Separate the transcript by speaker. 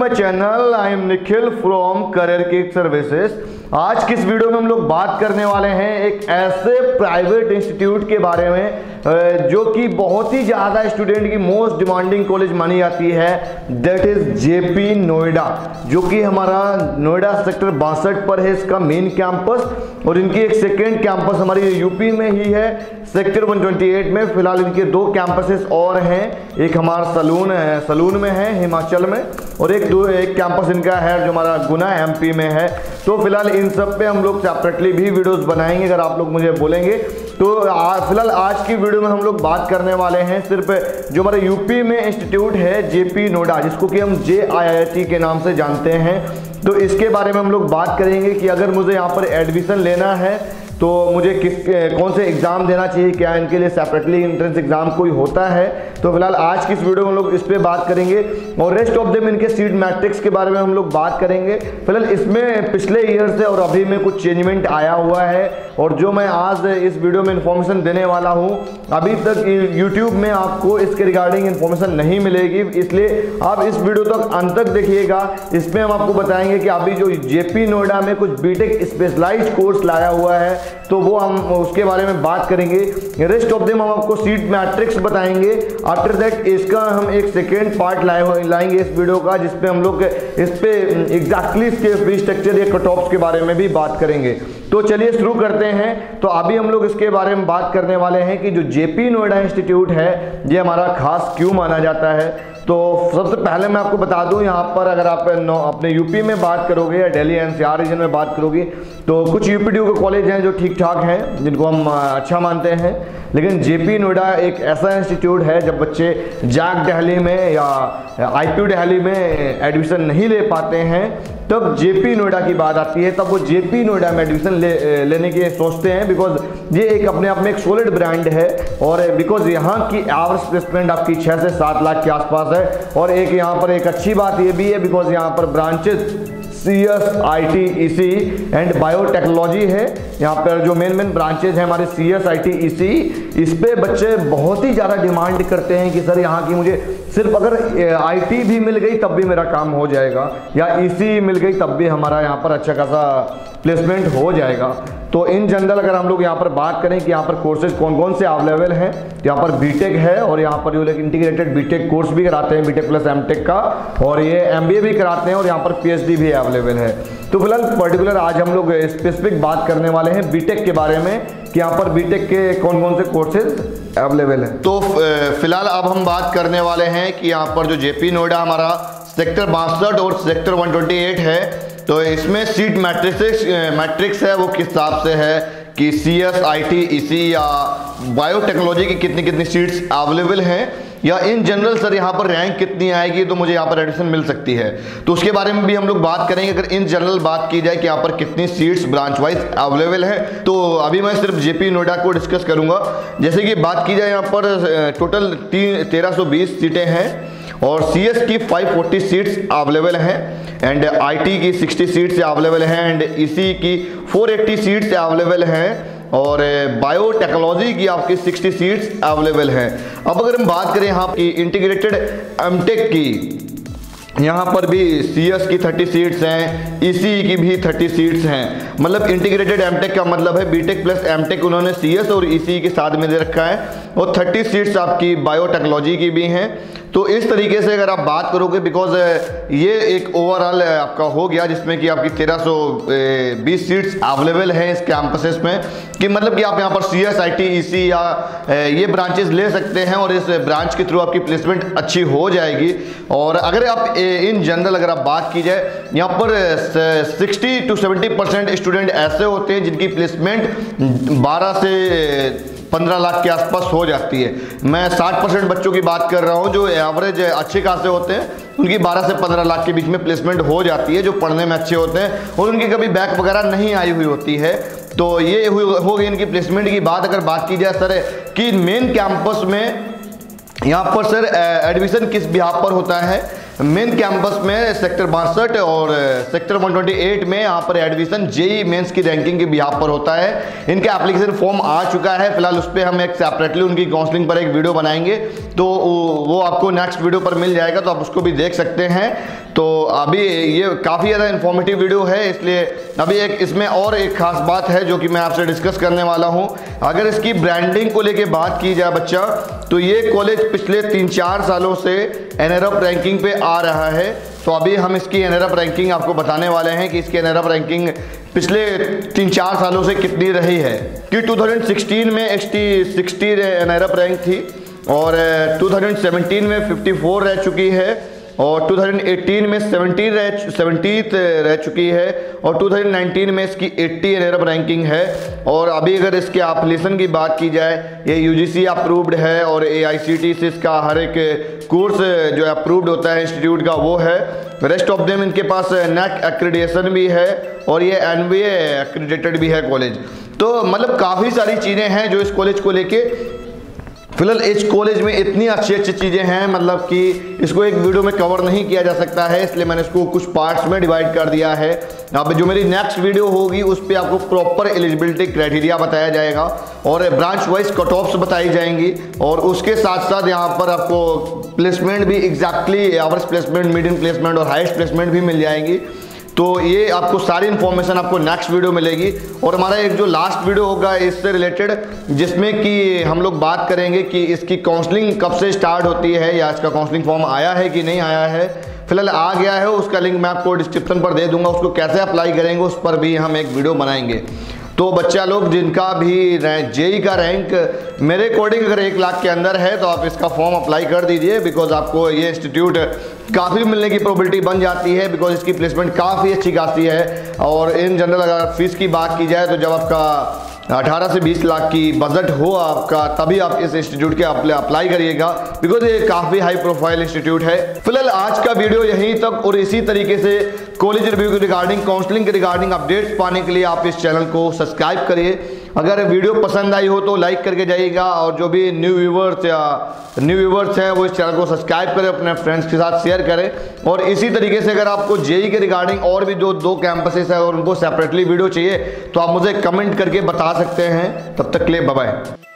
Speaker 1: My channel. I am Nikhil from Career Kick Services. आज की इस वीडियो में हम लोग बात करने वाले हैं एक ऐसे प्राइवेट इंस्टीट्यूट के बारे में जो कि बहुत ही ज़्यादा स्टूडेंट की मोस्ट डिमांडिंग कॉलेज मानी जाती है, दैट इज जेपी नोएडा, जो कि हमारा नोएडा सेक्टर 62 पर है इसका मेन कैंपस। और इनकी एक सेकेंड कैंपस हमारी यूपी में ही है, सेक्टर 128 में। फिलहाल इनके दो कैंपसेस और हैं, एक हमारा सलून में है हिमाचल में, और एक कैंपस इनका है जो हमारा गुना एमपी में है। तो फिलहाल इन सब पे हम लोग सेपरेटली भी वीडियोस बनाएंगे अगर आप लोग मुझे बोलेंगे। तो फिलहाल आज की वीडियो में हम लोग बात करने वाले हैं सिर्फ जो हमारे यूपी में इंस्टीट्यूट है जेपी नोएडा, जिसको कि हम JIIT के नाम से जानते हैं। तो इसके बारे में हम लोग बात करेंगे कि अगर मुझे यहाँ पर एडमिशन लेना है तो मुझे कौन से एग्ज़ाम देना चाहिए, क्या इनके लिए सेपरेटली एंट्रेंस एग्ज़ाम कोई होता है। तो फिलहाल आज की इस वीडियो में हम लोग इस पे बात करेंगे और रेस्ट ऑफ देम इनके सीट मैट्रिक्स के बारे में हम लोग बात करेंगे। फिलहाल इसमें पिछले ईयर से और अभी में कुछ चेंजमेंट आया हुआ है, और जो मैं आज इस वीडियो में इन्फॉर्मेशन देने वाला हूँ अभी तक यूट्यूब में आपको इसके रिगार्डिंग इन्फॉर्मेशन नहीं मिलेगी, इसलिए आप इस वीडियो तक अंत तक देखिएगा। इसमें हम आपको बताएंगे कि अभी जो जेपी नोएडा में कुछ बीटेक स्पेशलाइज्ड कोर्स लाया हुआ है, तो वो हम उसके बारे में बात करेंगे। रेस्ट ऑफ देम हम आपको सीट मैट्रिक्स बताएंगे। आफ्टर दैट इसका हम एक सेकेंड पार्ट लाएंगे इस वीडियो का, जिसपे हम लोग इस पे एग्जैक्टली इसके फी स्ट्रक्चर या कट ऑफ्स के बारे में भी बात करेंगे। तो चलिए शुरू करते हैं। तो अभी हम लोग इसके बारे में बात करने वाले हैं कि जो जेपी नोएडा इंस्टीट्यूट है ये हमारा खास क्यों माना जाता है। तो सबसे पहले मैं आपको बता दूं, यहाँ पर अगर आप अपने यूपी में बात करोगे या दिल्ली NCR रीजन में बात करोगे तो कुछ UPDU के कॉलेज हैं जो ठीक ठाक हैं, जिनको हम अच्छा मानते हैं। लेकिन जेपी नोएडा एक ऐसा इंस्टीट्यूट है जब बच्चे जैक दिल्ली में या IPU दिल्ली में एडमिशन नहीं ले पाते हैं, तब जेपी नोएडा की बात आती है, तब वो जेपी नोएडा में एडमिशन लेने की सोचते हैं। बिकॉज ये एक अपने आप में एक सॉलिड ब्रांड है, और बिकॉज यहाँ की एवरेज प्लेसमेंट आपकी 6 से 7 लाख के आसपास है। और एक यहाँ पर एक अच्छी बात ये भी है, बिकॉज यहाँ पर branches CS, IT, EC and biotechnology है। यहाँ पर जो मेन ब्रांचेज हैं हमारे CS, IT, EC, इस पे बच्चे बहुत ही ज़्यादा डिमांड करते हैं कि सर यहाँ की मुझे सिर्फ अगर IT भी मिल गई तब भी मेरा काम हो जाएगा, या EC मिल गई तब भी हमारा यहाँ पर अच्छा खासा प्लेसमेंट हो जाएगा। तो इन जनरल अगर हम लोग यहाँ पर बात करें कि यहाँ पर कोर्सेज कौन कौन से अवेलेबल हैं, तो यहाँ पर बीटेक है, और यहाँ पर जो लोग इंटीग्रेटेड बीटेक कोर्स भी कराते हैं, बीटेक प्लस एमटेक का, और ये MBA भी कराते हैं, और यहाँ पर PhD भी अवेलेबल है। तो फिलहाल पर्टिकुलर आज हम लोग स्पेसिफिक बात करने वाले हैं बीटेक के बारे में कि यहाँ पर बीटेक के कौन कौन से कोर्सेज अवेलेबल हैं। तो फिलहाल अब हम बात करने वाले हैं कि यहाँ पर जो जेपी नोएडा हमारा सेक्टर 62 और सेक्टर 128 है, तो इसमें सीट मैट्रिक्स है वो किस हिसाब से है कि CS, IT, EC या बायोटेक्नोलॉजी की कितनी कितनी सीट्स अवेलेबल हैं, या इन जनरल सर यहाँ पर रैंक कितनी आएगी तो मुझे यहाँ पर एडमिशन मिल सकती है। तो उसके बारे में भी हम लोग बात करेंगे। अगर इन जनरल बात की जाए कि यहाँ पर कितनी सीट्स ब्रांच वाइज अवेलेबल है, तो अभी मैं सिर्फ जेपी नोएडा को डिस्कस करूँगा। जैसे कि बात की जाए यहाँ पर टोटल 1320 सीटें हैं, और CS की 540 सीट्स अवेलेबल हैं, एंड IT की 60 सीट्स अवेलेबल हैं, एंड EC की 480 सीट्स अवेलेबल हैं, और बायोटेक्नोलॉजी की आपकी 60 सीट्स अवेलेबल हैं। अब अगर हम बात करें यहाँ की इंटीग्रेटेड एमटेक की, यहाँ पर भी CS की 30 सीट्स हैं, EC की भी 30 सीट्स हैं। मतलब इंटीग्रेटेड एमटेक का मतलब है बीटेक प्लस एमटेक उन्होंने CS और EC के साथ में दे रखा है, और 30 सीट्स आपकी बायोटेक्नोलॉजी की भी हैं। तो इस तरीके से अगर आप बात करोगे, बिकॉज ये एक ओवरऑल आपका हो गया जिसमें कि आपकी 1320 सीट्स अवेलेबल हैं इस कैंपसेस में, कि मतलब कि आप यहाँ पर CS, IT, EC या ये ब्रांचेस ले सकते हैं, और इस ब्रांच के थ्रू आपकी प्लेसमेंट अच्छी हो जाएगी। और अगर आप इन जनरल अगर आप बात की जाए, यहाँ पर 60 to 70% स्टूडेंट ऐसे होते हैं जिनकी प्लेसमेंट 12 से 15 लाख के आसपास हो जाती है। मैं 60% बच्चों की बात कर रहा हूँ जो एवरेज अच्छे खासे होते हैं, उनकी 12 से 15 लाख के बीच में प्लेसमेंट हो जाती है, जो पढ़ने में अच्छे होते हैं और उनकी कभी बैक वगैरह नहीं आई हुई होती है। तो ये हो गई इनकी प्लेसमेंट की बात। अगर बात की जाए सर कि मेन कैंपस में यहाँ पर सर एडमिशन किस बिहाफ पर होता है, मेन कैंपस में सेक्टर 62 और सेक्टर 128 में यहाँ पर एडमिशन जेई मेंस की रैंकिंग के बिहाफ पर होता है। इनका एप्लीकेशन फॉर्म आ चुका है, फिलहाल उस पर हम एक सेपरेटली उनकी काउंसलिंग पर एक वीडियो बनाएंगे, तो वो आपको नेक्स्ट वीडियो पर मिल जाएगा, तो आप उसको भी देख सकते हैं। तो अभी ये काफ़ी ज़्यादा इन्फॉर्मेटिव वीडियो है, इसलिए अभी एक इसमें और एक खास बात है जो कि मैं आपसे डिस्कस करने वाला हूँ। अगर इसकी ब्रांडिंग को लेके बात की जाए बच्चा, तो ये कॉलेज पिछले 3-4 सालों से एनएरएफ रैंकिंग पे आ रहा है। तो अभी हम इसकी एनएरएफ रैंकिंग आपको बताने वाले हैं कि इसकी एनएरएफ रैंकिंग पिछले 3-4 सालों से कितनी रही है। कि 2016 में 60 एनएरएफ रैंक थी और 2017 में 54 रह चुकी है और 2018 में 70 रह चुकी है और 2019 में इसकी 80 एनएरएफ रैंकिंग है। और अभी अगर इसके एप्लीकेशन की बात की जाए, ये यूजीसी अप्रूव्ड है और एआईसीटी से इसका हर एक कोर्स जो अप्रूव्ड होता है इंस्टीट्यूट का वो है। रेस्ट ऑफ देम इनके पास नेक एक्रेडिटेशन भी है और ये एनबीए एक्रेडिटेड भी है कॉलेज। तो मतलब काफ़ी सारी चीज़ें हैं जो इस कॉलेज को लेके, फिलहाल इस कॉलेज में इतनी अच्छी चीज़ें हैं मतलब कि इसको एक वीडियो में कवर नहीं किया जा सकता है, इसलिए मैंने इसको कुछ पार्ट्स में डिवाइड कर दिया है। अब जो मेरी नेक्स्ट वीडियो होगी उस पर आपको प्रॉपर एलिजिबिलिटी क्राइटेरिया बताया जाएगा और ब्रांच वाइज कट ऑफ्स बताई जाएंगी और उसके साथ साथ यहाँ पर आपको प्लेसमेंट भी exactly average placement, medium placement और हाईएस्ट प्लेसमेंट भी मिल जाएंगी। तो ये आपको सारी इन्फॉर्मेशन आपको नेक्स्ट वीडियो मिलेगी। और हमारा एक जो लास्ट वीडियो होगा इससे रिलेटेड, जिसमें कि हम लोग बात करेंगे कि इसकी काउंसलिंग कब से स्टार्ट होती है या इसका काउंसलिंग फॉर्म आया है कि नहीं आया है। फिलहाल आ गया है, उसका लिंक मैं आपको डिस्क्रिप्शन पर दे दूंगा, उसको कैसे अप्लाई करेंगे उस पर भी हम एक वीडियो बनाएंगे। तो बच्चा लोग जिनका भी जेई का रैंक मेरे अकॉर्डिंग अगर 1 लाख के अंदर है तो आप इसका फॉर्म अप्लाई कर दीजिए, बिकॉज आपको ये इंस्टीट्यूट काफ़ी मिलने की प्रोबेबिलिटी बन जाती है, बिकॉज इसकी प्लेसमेंट काफ़ी अच्छी खासी है। और इन जनरल अगर फीस की बात की जाए तो जब आपका 18 से 20 लाख की बजट हो आपका, तभी आप इस इंस्टीट्यूट के अप्लाई करिएगा, बिकॉज ये काफ़ी हाई प्रोफाइल इंस्टीट्यूट है। फिलहाल आज का वीडियो यहीं तक, और इसी तरीके से कॉलेज रिव्यू के रिगार्डिंग, काउंसलिंग के रिगार्डिंग अपडेट्स पाने के लिए आप इस चैनल को सब्सक्राइब करिए। अगर वीडियो पसंद आई हो तो लाइक करके जाइएगा, और जो भी न्यू व्यूवर्स हैं वो इस चैनल को सब्सक्राइब करें, अपने फ्रेंड्स के साथ शेयर करें। और इसी तरीके से अगर आपको जेई के रिगार्डिंग और भी जो 2 कैंपसेस है और उनको सेपरेटली वीडियो चाहिए तो आप मुझे कमेंट करके बता सकते हैं। तब तक के लिए बाय बाय।